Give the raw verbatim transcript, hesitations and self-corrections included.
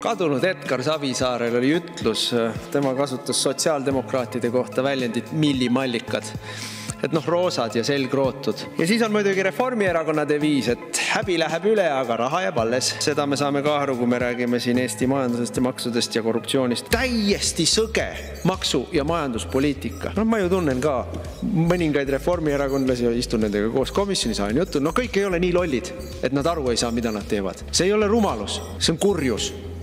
Kadunud Edgar Savisaarel oli ütlus, tema kasutas sotsiaaldemokraatide kohta väljendit millimallikad. Et noh, roosad ja selgrootud. Ja siis on muidugi Reformierakonna deviis, et häbi läheb üle, aga raha jääb alles. Seda me saame ka aru, kui me räägime siin Eesti majandusest ja maksudest ja korruptsioonist. Täiesti sõge maksu- ja majanduspoliitika. No ma ju tunnen ka mõningaid reformierakondlasi ja istun nendega koos komisjonis ajan juttu. No kõik ei ole nii lollid, et nad aru ei saa, mida nad teevad. See ei ole rumalus, see on kurjus.